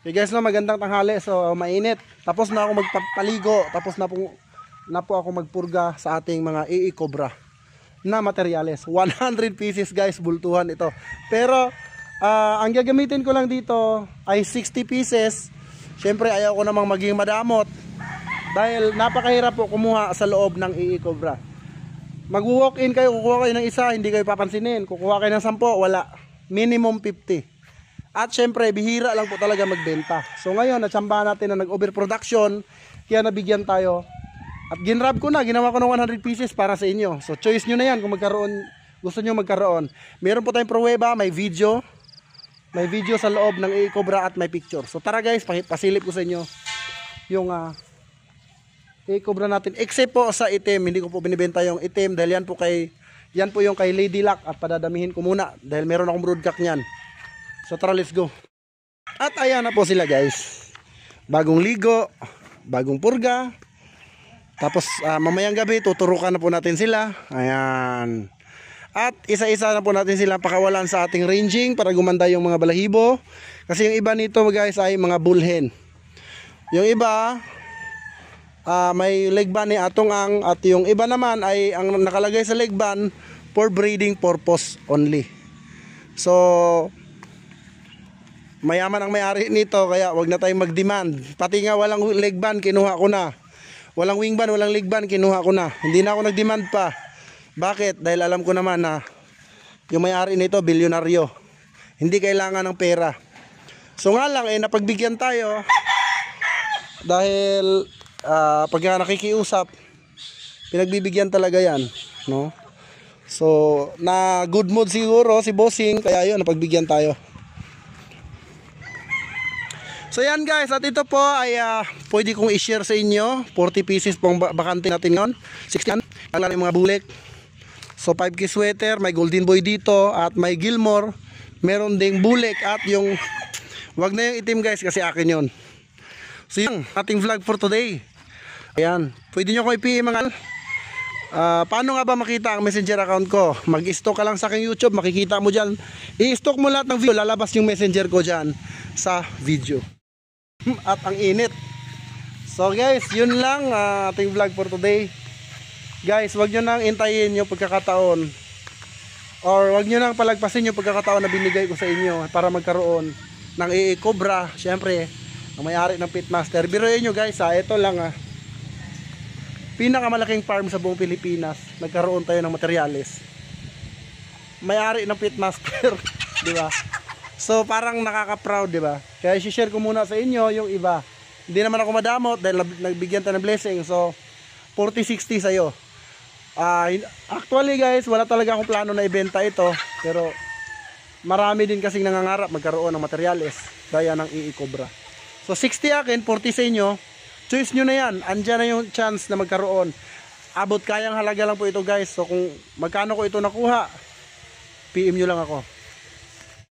Okay guys, no, magandang tanghali. So mainit. Tapos na ako magpapaligo. Tapos na po ako magpurga sa ating mga Cobra na materyales. 100 pieces guys, bultuhan ito. Pero ang gagamitin ko lang dito ay 60 pieces. Syempre ayaw ko namang maging madamot dahil napakahirap po kumuha sa loob ng Cobra. Mag-walk in kayo, kukuha kayo ng isa, hindi kayo papansinin. Kukuha kayo ng 10, wala. Minimum 50. At syempre, bihira lang po talaga magbenta. So ngayon, natsambahan natin na nag-overproduction, kaya nabigyan tayo. At ginrab ko na, ginawa ko ng 100 pieces para sa inyo. So choice nyo na yan kung gusto nyo magkaroon. Meron po tayong pruweba, may video sa loob ng Cobra at may picture. So tara guys, pasilip ko sa inyo yung Cobra natin. Except po sa itim, hindi ko po binibenta yung itim dahil yan po yung kay Lady Luck at padadamihin ko muna dahil meron akong broodcock niyan. So tara, let's go. At ayan na po sila guys. Bagong ligo, bagong purga. Tapos mamayang gabi tuturukan na po natin sila. Ayan. At isa-isa na po natin sila pakawalan sa ating ranging para gumanda yung mga balahibo. Kasi yung iba nito guys ay mga bullhen. Yung iba may leg band ni Atongang at yung iba naman ay ang nakalagay sa leg band for breeding purpose only. So mayaman ang may-ari nito kaya wag na tayong mag-demand. Pati nga walang leg band kinuha ko na. Walang wing band, walang leg band kinuha ko na. Hindi na ako nag-demand pa. Bakit? Dahil alam ko naman na yung may-ari nito bilyonaryo. Hindi kailangan ng pera. So nga lang napagbigyan tayo dahil pag nakikiusap pinagbibigyan talaga yan, no? So na good mood siguro si bossing kaya yun napagbigyan tayo. So yan guys, at ito po ay pwede kong i-share sa inyo. 40 pieces pong bakante natin ngayon. 60 ang mga bulik. So 5K sweater, may golden boy dito at may Gilmore. Meron ding bulik at yung wag na yung itim guys kasi akin yon. So yung ating vlog for today. Ayan, pwede nyo ko i-PM mga paano nga ba makita ang messenger account ko? Mag-stock ka lang sa aking YouTube, makikita mo dyan. I-stock mo lahat ng video, lalabas yung messenger ko dyan sa video. At ang init. So guys, yun lang ating vlog for today. Guys, wag nyo nang intayin yung pagkakataon or wag nyo nang palagpasin yung pagkakataon na binigay ko sa inyo para magkaroon ng Cobra. Syempre, ang may-ari ng Pitmaster. Biruin nyo guys ito lang pinakamalaking farm sa buong Pilipinas. Nagkaroon tayo ng materyales. May-ari ng Pitmaster. Di ba? So parang nakaka-proud, di ba? Kaya i-share ko muna sa inyo yung iba. Hindi naman ako madamot dahil nagbigyan tayo ng blessing. So 40-60 sa'yo. Actually guys, wala talaga akong plano na ibenta ito. Pero marami din kasing nangangarap magkaroon ng materyales gaya ng Cobra. So 60 akin, 40 sa inyo. Choice nyo na yan. Andyan na yung chance na magkaroon. Abot kayang halaga lang po ito guys. So kung magkano ko ito nakuha, PM nyo lang ako.